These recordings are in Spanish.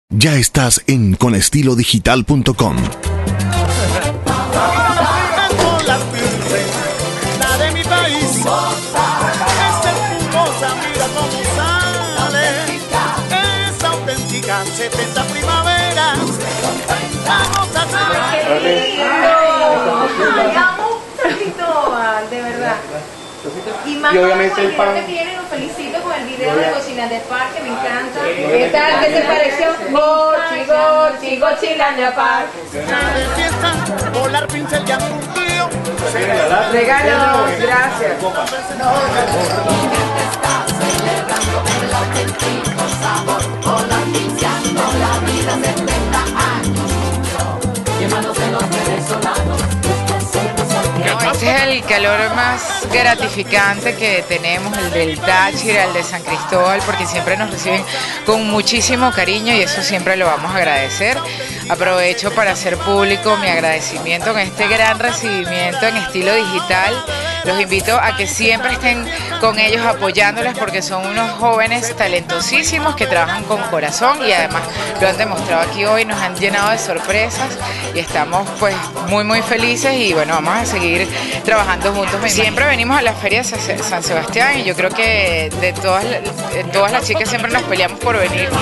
Ya estás en ConEstiloDigital.com. La de mi país es espumosa, mira cómo sale. Es auténtica, 70 primaveras. Vamos a hacer. De verdad. Y obviamente el pan. Que tienen, los felicito con el video de Cocinas de Park, que me encanta. ¿Qué tal? ¿Qué te pareció? Gochilanda Park. De fiesta, volar pincel ya cumplió. Regalos, gracias. Este es el calor más gratificante que tenemos, el del Táchira, el de San Cristóbal, porque siempre nos reciben con muchísimo cariño y eso siempre lo vamos a agradecer. Aprovecho para hacer público mi agradecimiento en este gran recibimiento en Estilo Digital. Los invito a que siempre estén con ellos apoyándoles porque son unos jóvenes talentosísimos que trabajan con corazón y además lo han demostrado aquí hoy, nos han llenado de sorpresas y estamos pues muy felices y bueno, vamos a seguir trabajando juntos. Siempre venimos a la Feria de San Sebastián y yo creo que de todas las chicas siempre nos peleamos por venir.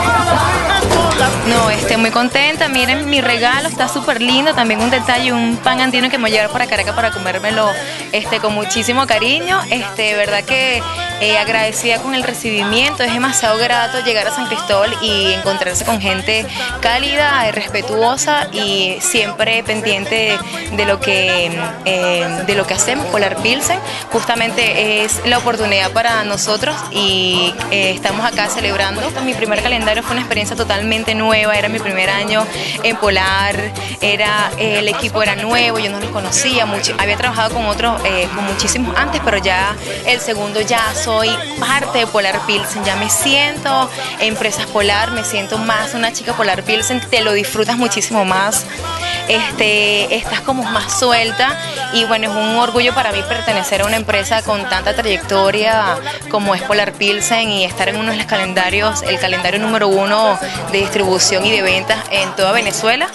No, muy contenta, miren mi regalo, está súper lindo, también un detalle, un pan andino que me voy a llevar para Caracas para comérmelo con muchísimo cariño, verdad que agradecida con el recibimiento, es demasiado grato llegar a San Cristóbal y encontrarse con gente cálida, respetuosa y siempre pendiente de lo que hacemos. Polar Pilsen justamente es la oportunidad para nosotros y estamos acá celebrando. Mi primer calendario fue una experiencia totalmente nueva, era mi primer año en Polar, el equipo era nuevo, yo no los conocía, había trabajado con otros, con muchísimos antes, pero ya el segundo ya soy parte de Polar Pilsen, ya me siento Empresas Polar, me siento más una chica Polar Pilsen, te lo disfrutas muchísimo más, estás como más suelta y bueno, es un orgullo para mí pertenecer a una empresa con tanta trayectoria como es Polar Pilsen y estar en uno de los calendarios, el calendario número 1 de distribución y de ventas en toda Venezuela.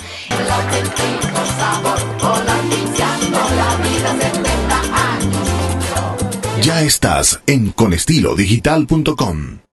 Ya estás en ConEstiloDigital.com.